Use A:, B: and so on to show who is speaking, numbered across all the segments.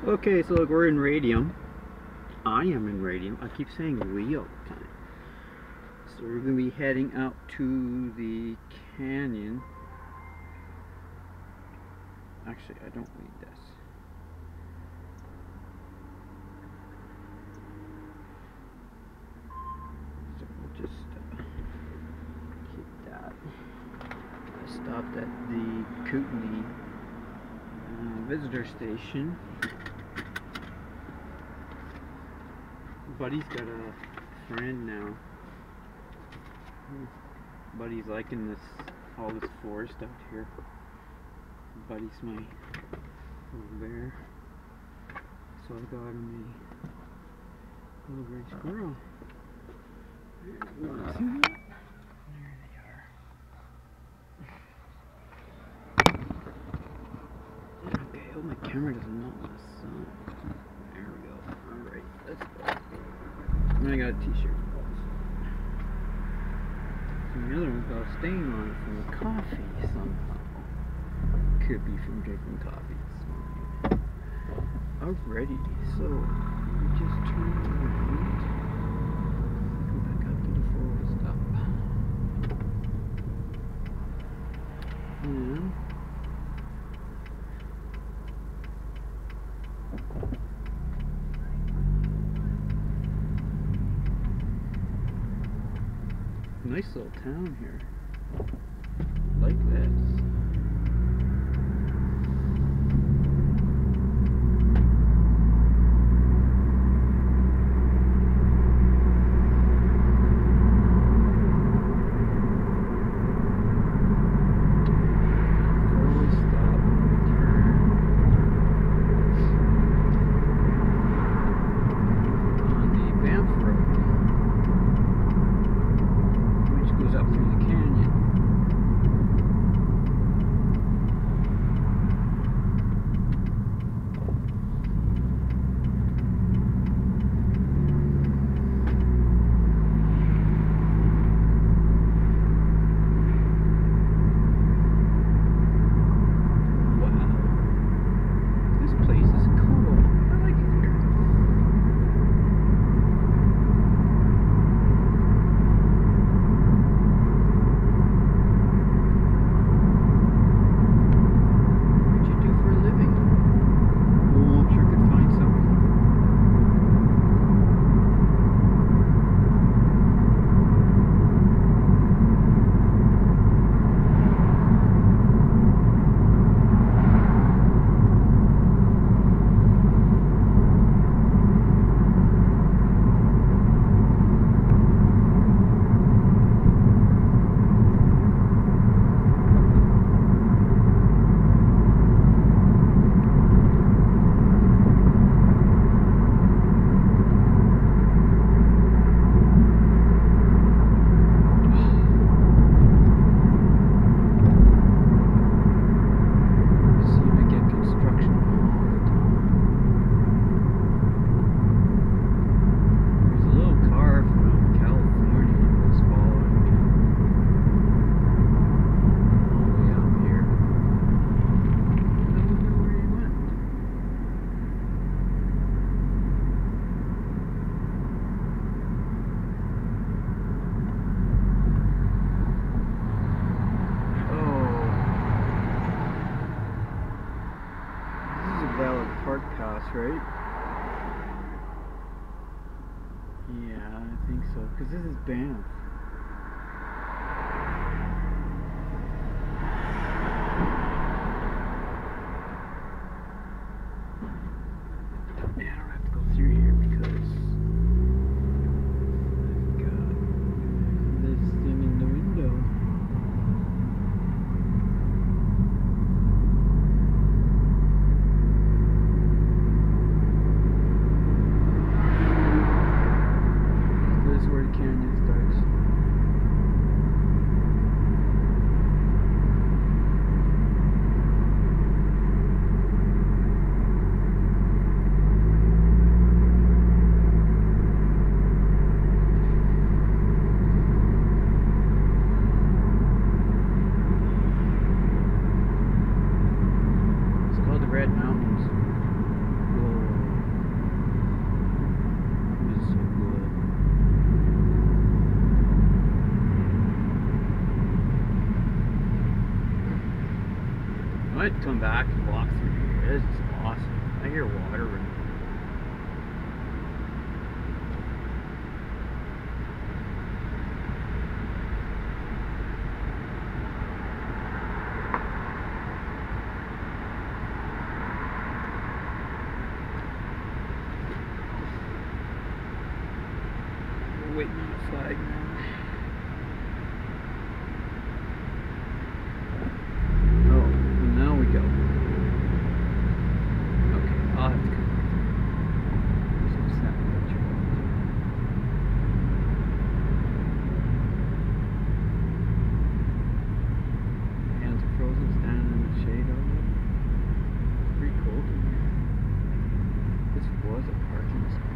A: Okay, so look, we're in Radium. I am in Radium. I keep saying we all the time. So we're going to be heading out to the canyon. Actually, I don't need this. So we'll just keep that. I stopped at the Kootney visitor station. Buddy's got a friend now. Buddy's liking all this forest out here. Buddy's my little bear. So I got him a little gray squirrel. You want to see that? There they are. Okay, oh, my camera doesn't melt in the sun. There we go. Alright, let's go. And I got a t-shirt. And the other one's got a stain on it from the coffee somehow. Could be from drinking coffee this morning. Alrighty, so we just turned around. Go back up to the forest up. And nice little town here. Like this. Right? Yeah, I think so. Because this is Banff. Yeah, I don't have to go through here because I've got this thing in the window. Where the canyon starts. wanted to come back and walk through here. This is awesome. I hear water running. We're waiting on the flag now. Go. Okay, I'll have to come back. There's no snap picture. Hands are frozen, standing in the shade of it. Pretty cold in here. This was a parking spot.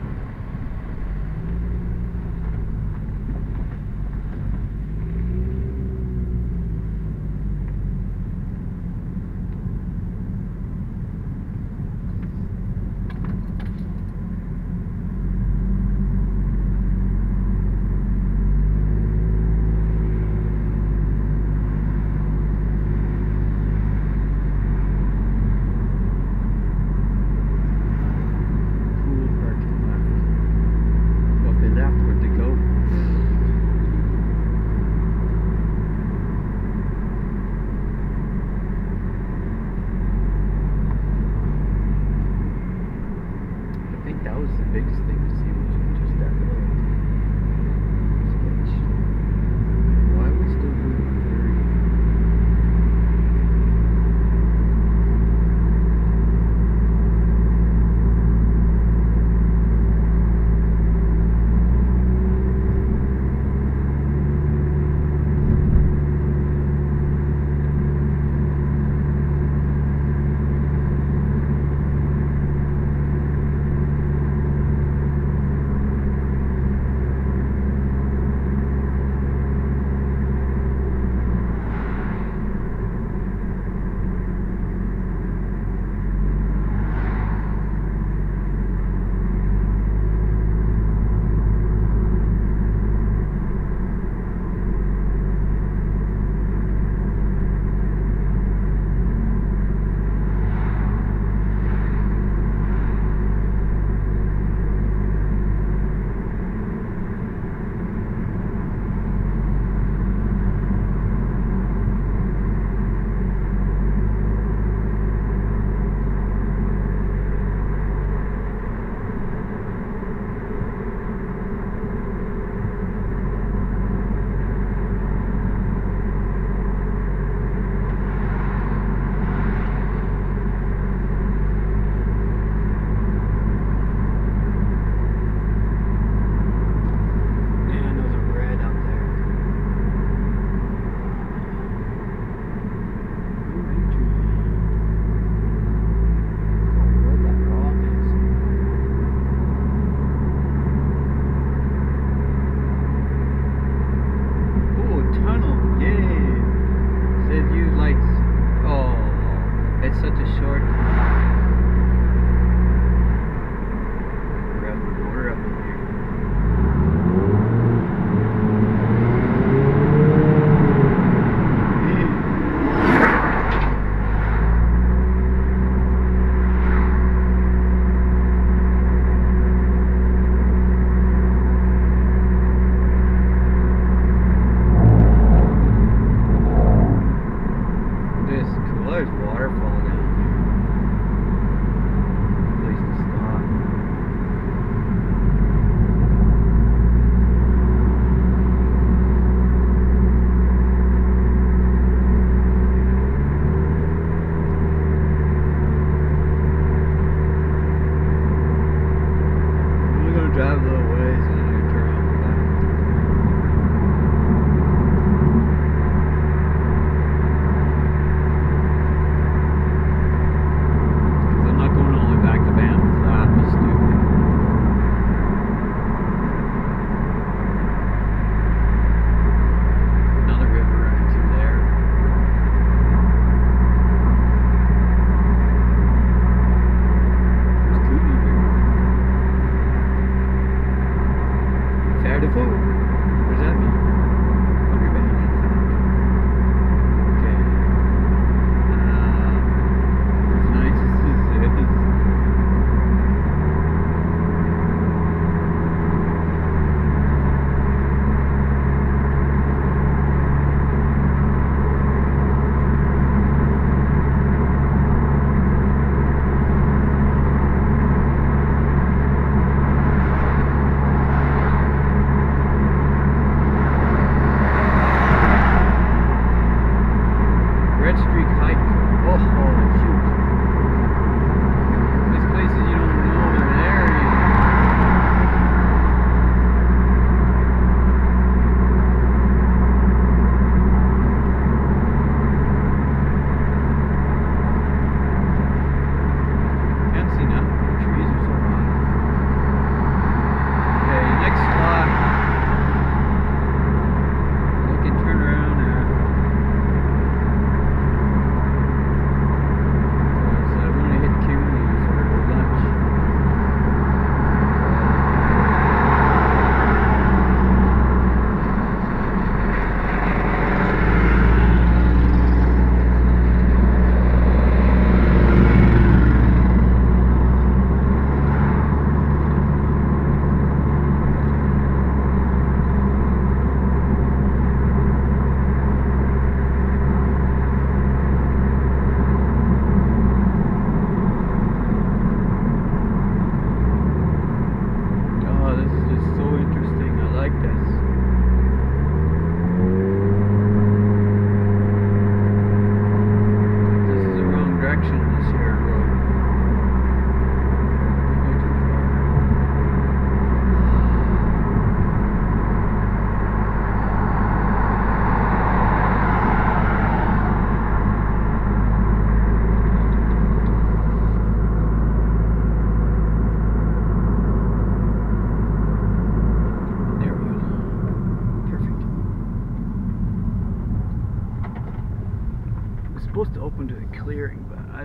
A: That was the biggest thing to see, was just that little sketch. Why are we still doing 30?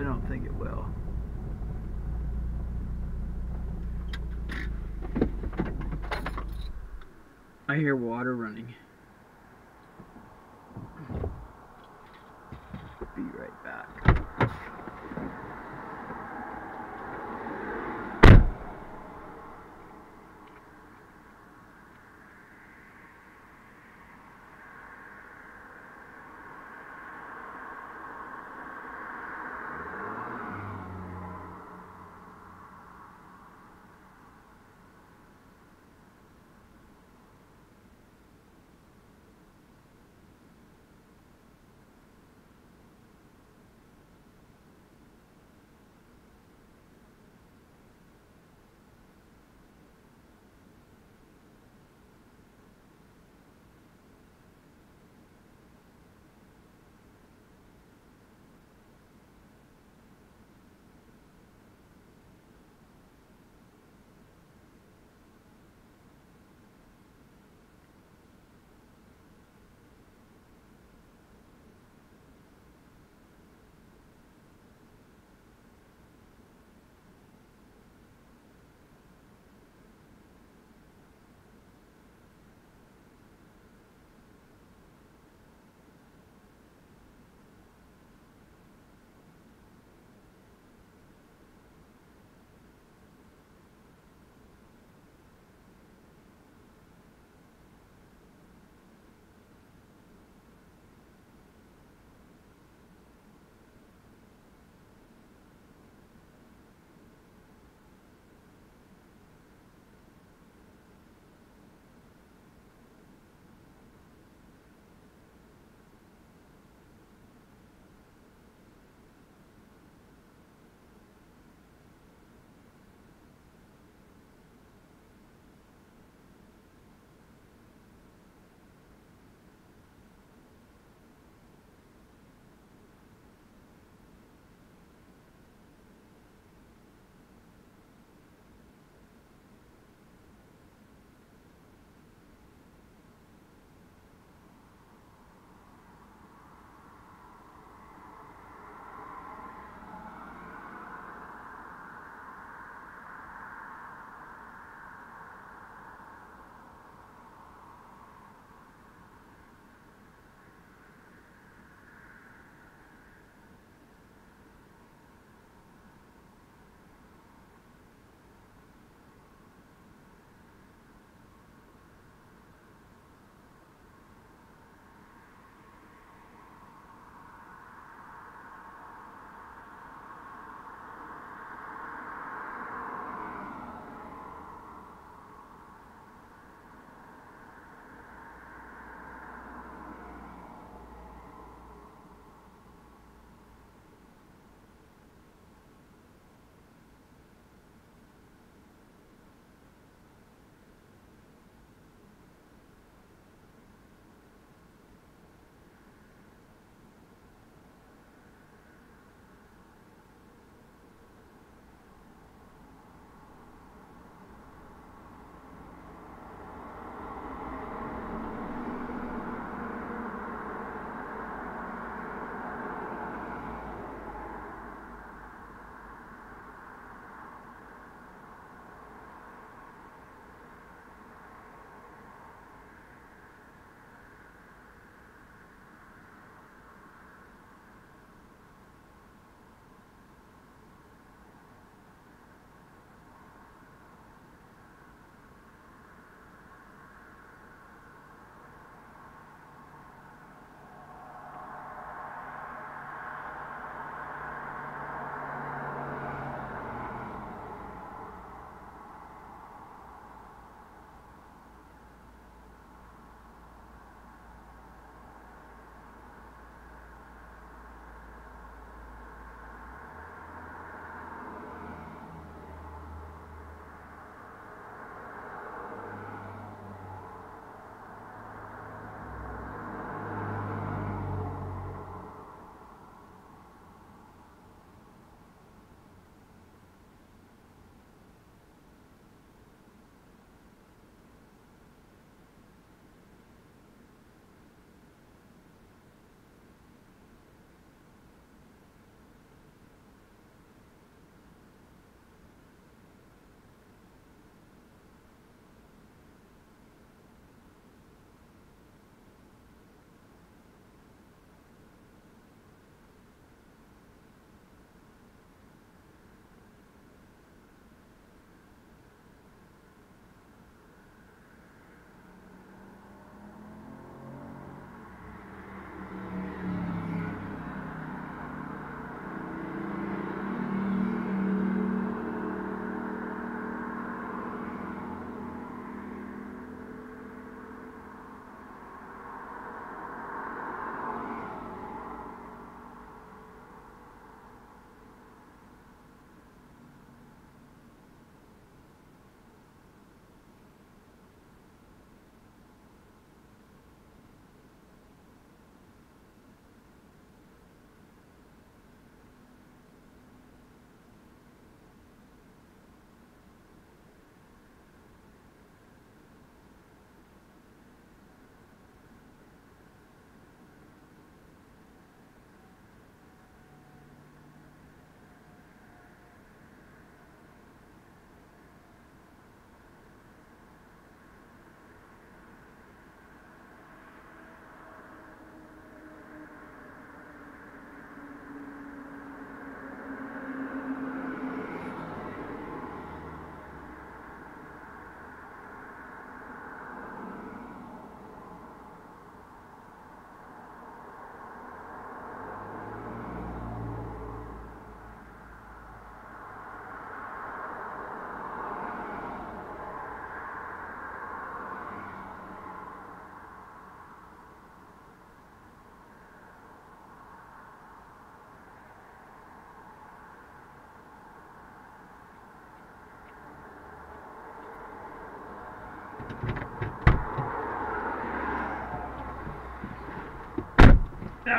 A: don't think it will. I hear water running. Be right back.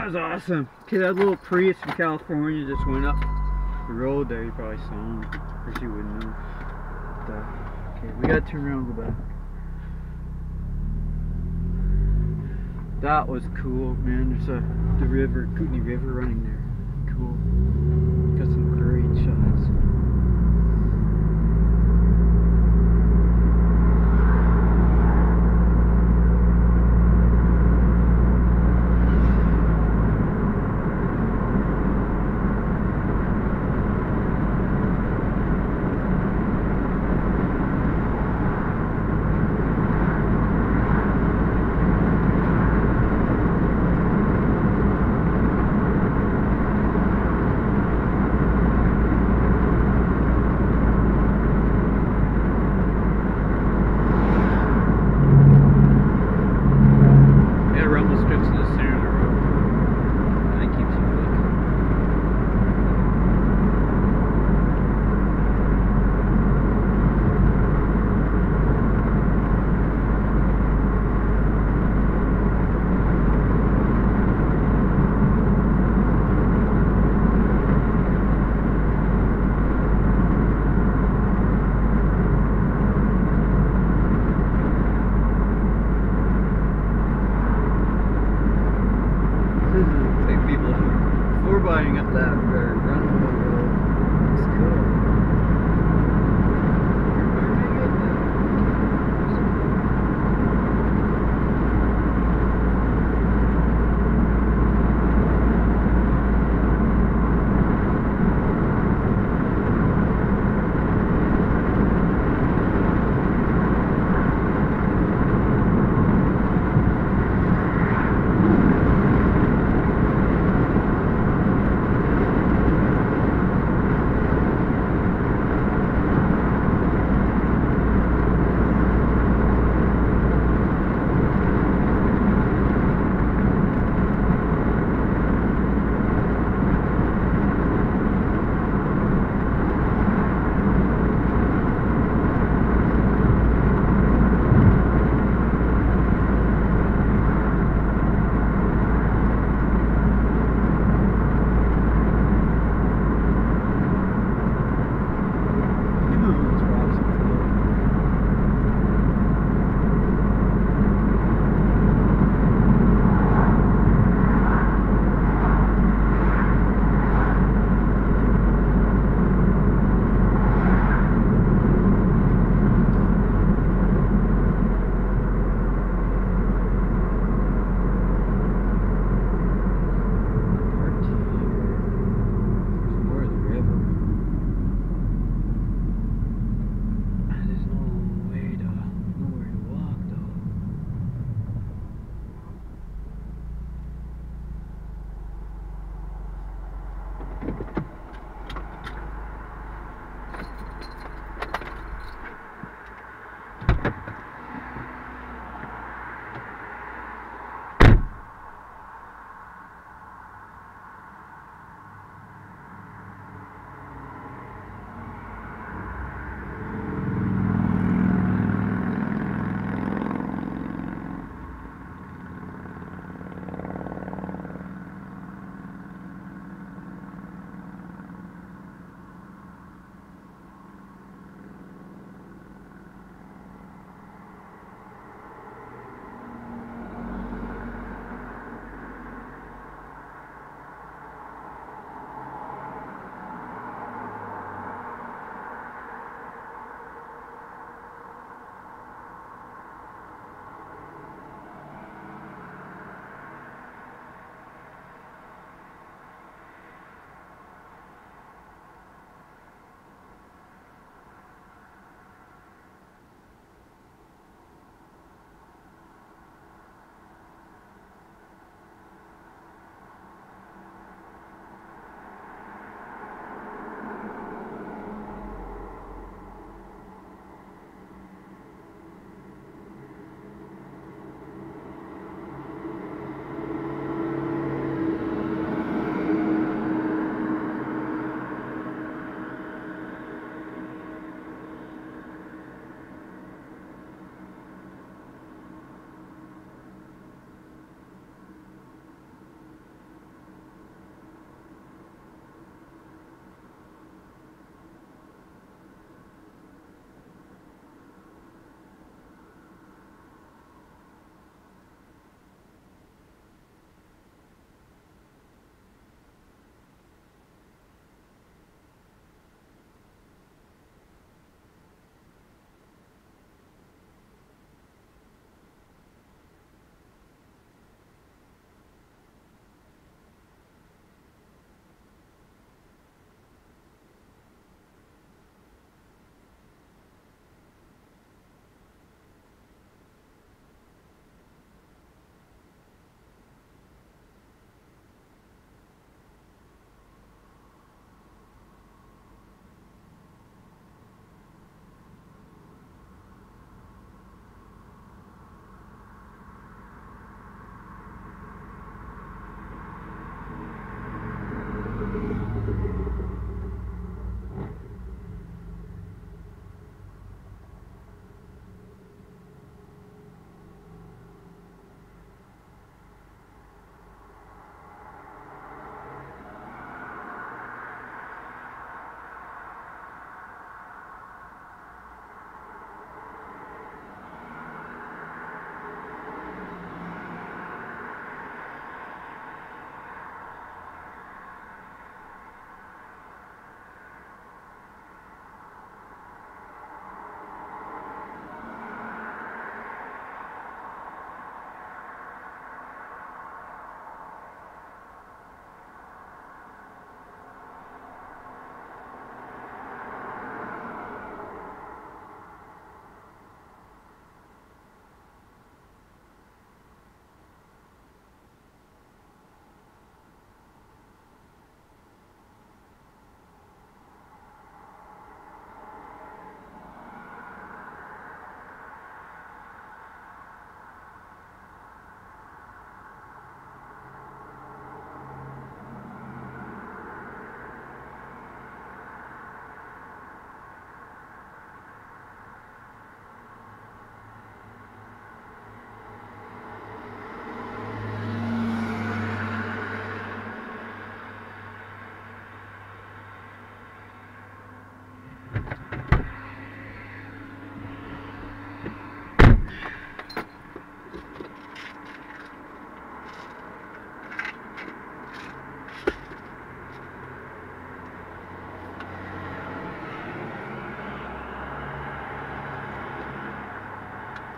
A: That was awesome. Okay, that little Prius from California just went up the road there. You probably saw him. Of course you wouldn't know. But, okay, we gotta turn around and go back. That was cool, man. There's the river, Kootney River running there. Cool. Got some great shots.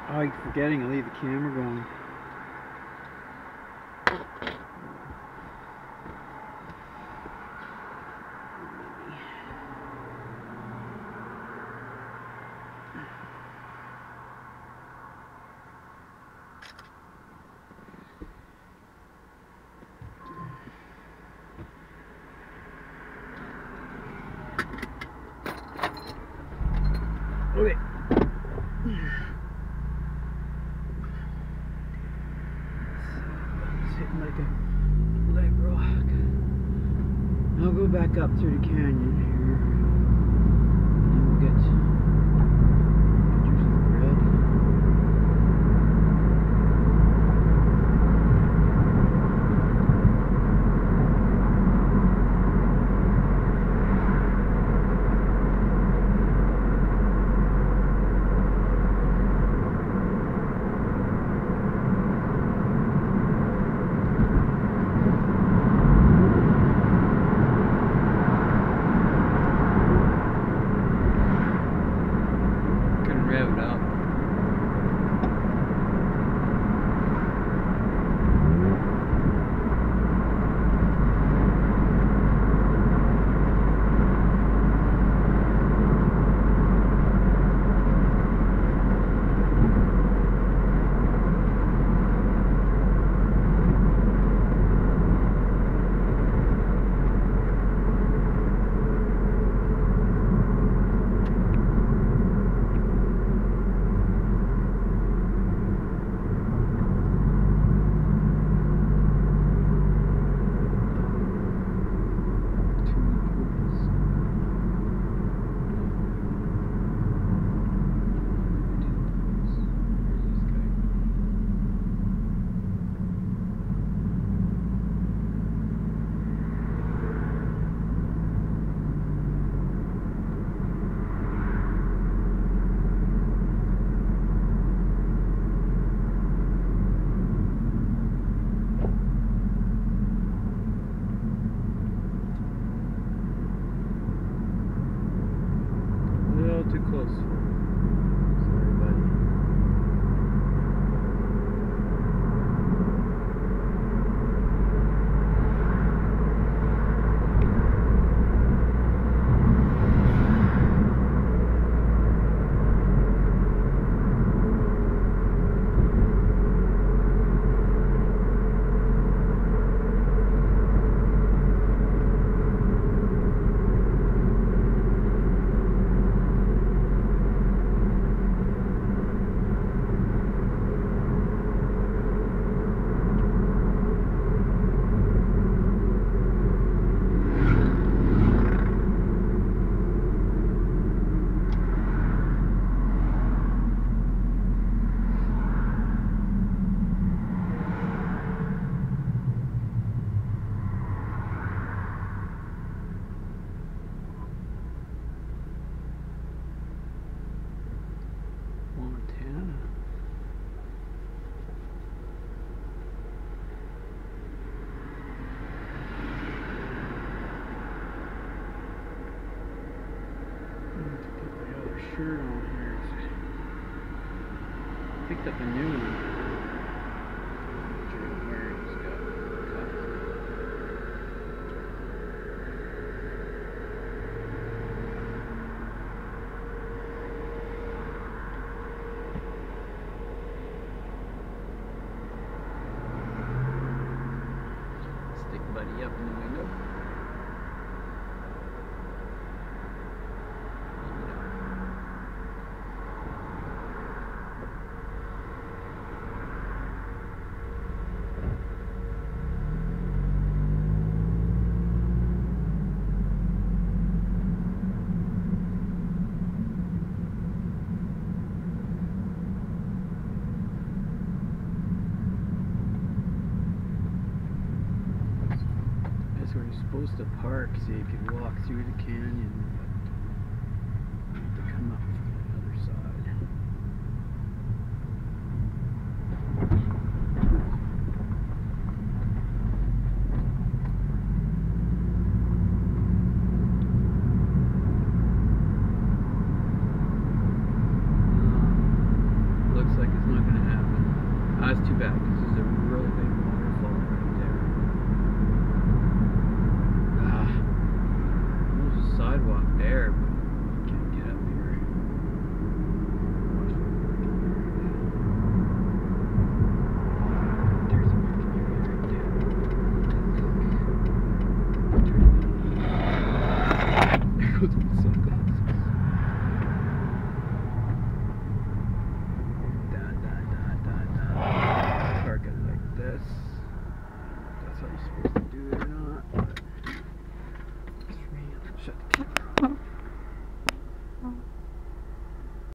A: Oh, I'm forgetting to leave the camera going. Okay. It's hitting like a leg rock. I'll go back up through the canyon here. And we'll get pictures of the red. Rev it up. Too close. Sorry, buddy. Shirt on here. Picked up a new one. Where it's got cut. Stick Buddy up in the window. Where you're supposed to park so you can walk through the canyon, but you have to come up from the other side. Looks like it's that's how you're supposed to do it or not. But shut the camera.